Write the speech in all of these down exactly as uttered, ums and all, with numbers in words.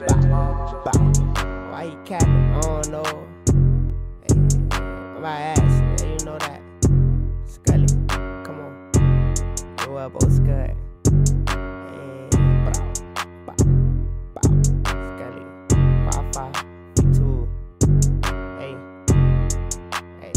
Bow, bow. Why he capping? I don't know. Hey, I'm about to ask, you know that. Scully, come on. You up, old Scud? Hey, bow, bow, bow. Scully, five, five, two. Hey, hey.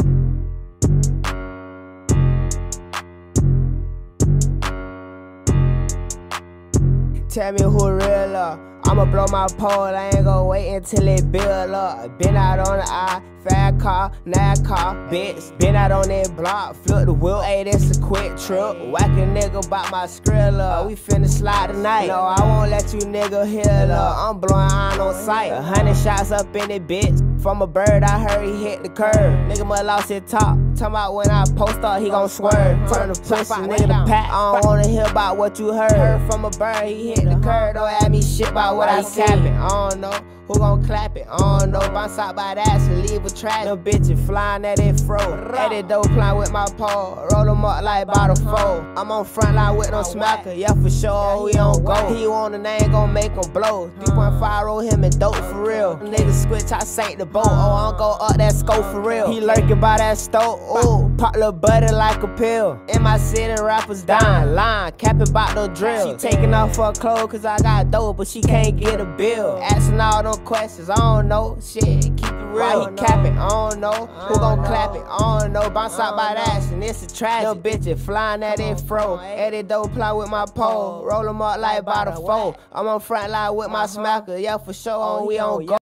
Tell me who real up. I'ma blow my pole, I ain't gon' wait until it build up. Been out on the eye, fast car, NASCAR, bitch. Been out on that block, flip the wheel, ayy, this a quick trip. Whack a nigga bout my skrill up. We finna slide tonight. No, I won't let you nigga heal up. I'm blowing iron on sight. A hundred shots up in it, bitch. From a bird, I heard he hit the curve. Nigga must lost his top. Talking about when I post up, he gon' swerve. Turn the pussy, nigga to pack. I don't wanna hear about what you heard. Heard from a bird, he hit the curve. Don't ask me shit about what I capping. I don't know who gon' clap it. I don't know. Bounce out by the ass and leave a track. Them bitches flying at it fro. At it dope playing with my pole. Roll them up like bottle four. I'm on front line with no smacker. Yeah, for sure, we on go. He on the name gon' make him blow. three point five roll him and dope for real. Niggas switch, I sank the boat. Oh, I don't go up that scope for real. He lurking by that stove. Ooh, pop little buddy like a pill. In my city, rappers dying. Line, capping bout no drill. She taking off her clothes cause I got dope, but she can't get a bill. Asking all them questions, I don't know. Shit, keep it real. Why he capping? I don't know. Who gon' clap it? I don't know. Bounce out by that ass and it's a tragic. Them bitches flying at it fro. At it dope play with my pole. Roll them up like by the four. I'm on front line with my smacker. Yeah, for sure, on we on go.